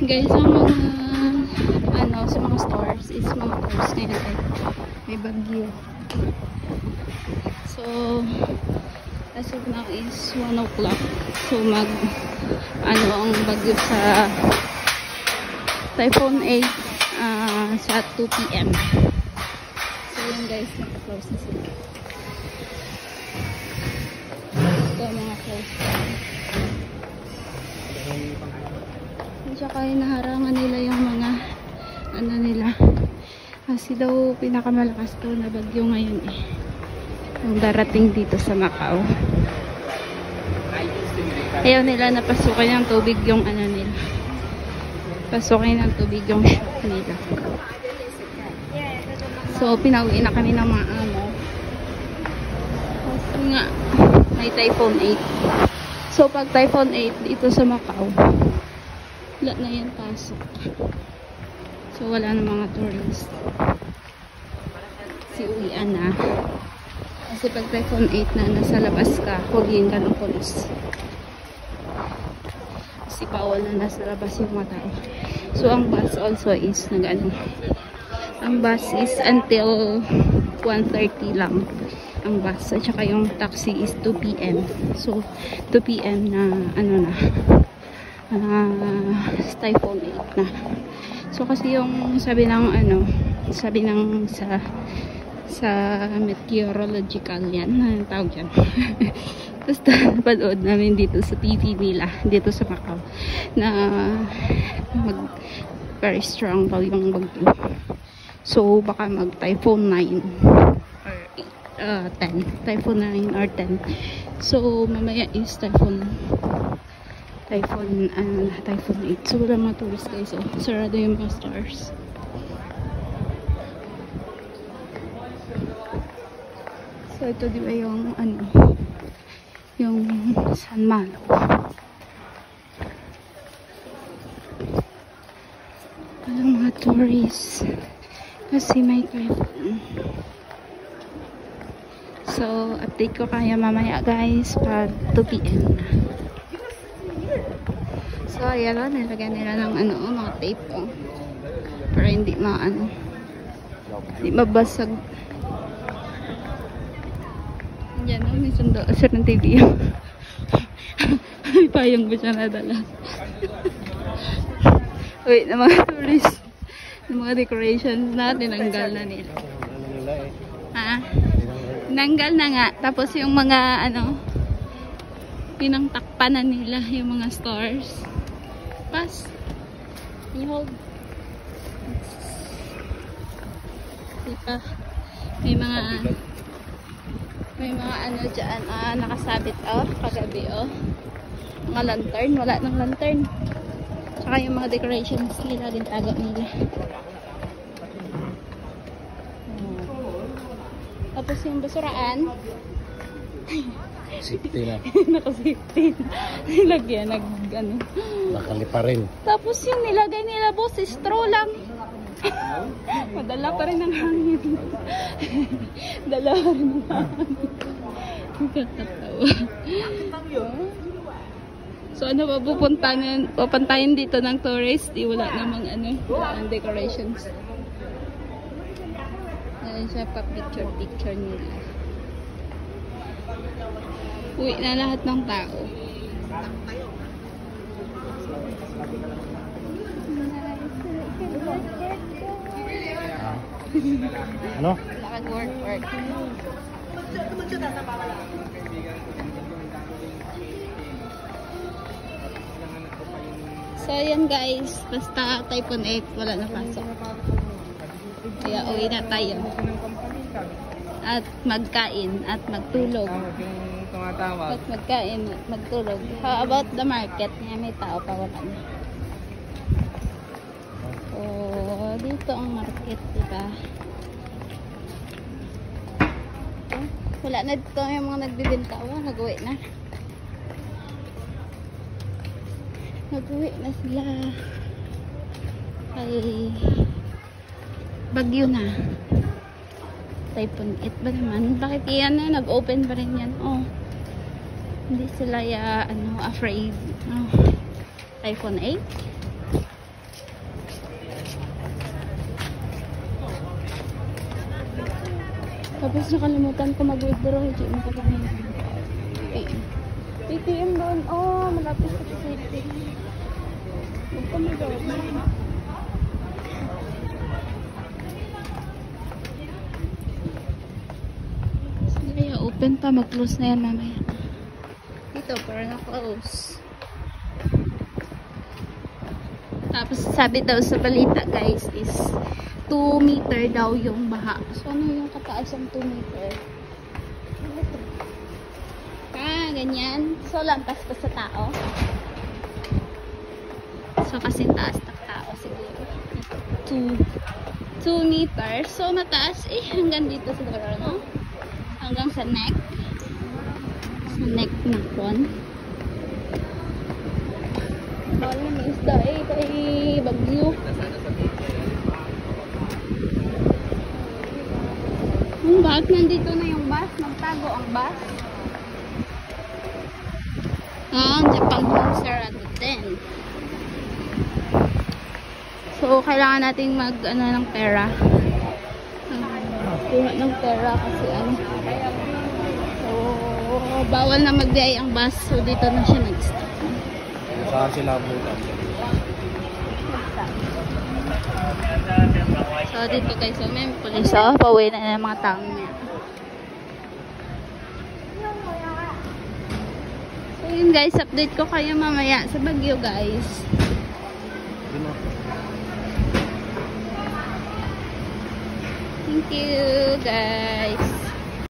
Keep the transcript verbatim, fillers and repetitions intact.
Guys, sa mga ano, sa mga stores is mga stores ngayon ay may bagyo. So, as of now is one o'clock. So, mag ano ang bagyo sa Typhoon eight uh, sa two P M So, yun guys, naka-close na sila. Ito mga close down. Tsaka hinaharangan nila yung mga ano nila. Kasi daw pinakamalakas to na bagyo ngayon eh. Ang darating dito sa Macau. Ayaw nila napasukin ng tubig yung ano nila. Pasukin ng tubig yung shop nila. So, pinauwi na kami ng mga amo. Kasi nga, may Typhoon eight. So, pag Typhoon eight dito sa Macau, wala na yan pasok. So, wala na mga tourist. Kasi uwian na. Kasi pag Typhoon eight na, nasa labas ka, huliin ka ng polis. Kasi bawal na nasa labas yung mga tao. So, ang bus also is nag-ano. Ang bus is until one thirty lang. Ang bus. At saka yung taxi is two P M So, two P M na, ano na, uh, Typhoon eight na. So, kasi yung sabi ng, ano, sabi ng sa, sa meteorological yan, ano tawag dyan? Basta, panood namin dito sa T V nila, dito sa Macau, na mag, very strong daw yung bagyo. So, baka mag Typhoon nine or uh, ten. Typhoon nine or ten. So, mamaya is Typhoon Typhoon, ano, Typhoon eight. So, wala mga tourists guys. So, sarado yung mga stores. So, ito di ba yung, ano, yung San Malo. Walang mga tourists. Kasi may typhoon. So, update ko kaya mamaya guys pag two P M na. So, ayan o, nilagyan nila ng ano, mga tape o. Para hindi maano. Hindi mabasag. Yan o, may sundo. Sir ng T V o. May payong ba siya nadala? Wait, na mga tourists. Yung mga decorations na, tinanggal na nila. Ha? Tinanggal na nga. Tapos yung mga, ano, pinangtakpan na nila yung mga stores. Pass. Can you hold? Diba? May mga, may mga ano dyan, ah, nakasabit, oh, kagabi, oh. Mga lantern. Wala ng lantern. Saka yung mga decorations nila din tago nila. Oh. Tapos yung basuraan. Safety na. Naka-safety na. Nilagyan, nag ano. Nakalipa rin. Tapos yung nilagay nila boss, straw lang. Madala pa rin ang hangin. Dala pa rin ang hangin. Kakatawa. So ano pa pupuntahin, pupuntahin dito ng tourist? Di wala namang ano, ang decorations. Ayan siya pa picture-picture nila. Uwi na lahat ng tao. Ano? Nakag-work work. So, ayan guys. Basta Typhoon eight, wala na pasok. Kaya uwi na tayo. At magkain at magtulog. At magkain at magtulog. How about the market? May tao pa, wala na. So, dito ang market, diba? Wala na dito yung mga nagbibinta. Oh, nag-uwi na. Nag-uwi na sila. Ay, bagyo na. Typhoon eight ba naman? Bakit yan na? Nag-open pa rin yan. Oh. Hindi sila ya, ano, afraid. Oh. Typhoon eight? Tapos nakalimutan ko mag-withdraw. Hindi mo ko kami. A T M doon. Oh, malapit sa city. Huwag kami doon. Kaya open pa. Mag-close na yan mamaya. Dito, pero na-close. Tapos sabi daw sa balita guys is two meter daw yung baha. So ano yung kataas ang two meter? Ah, ganyan. So lampas pa sa tao. So kasi taas ng tao siguro. two meters. So mataas eh hanggang dito siguro, no? Hanggang sa neck. Sa neck na kon. Bawal na may isda eh, kay bagyo. Hmm, bakit nandito na yung bus? Magtago ang bus? Ah, Japan sarado din. So, kailangan nating mag, ano, ng pera. Kuha ng pera kasi ano. So, bawal na magbiyay ang bus. So, dito na siya nag-stop. Saan sila butan? So, dito guys, so may police. So, pauwi na ng mga tao niya. So, yun guys, update ko kayo mamaya sa Baguio guys. Thank you guys.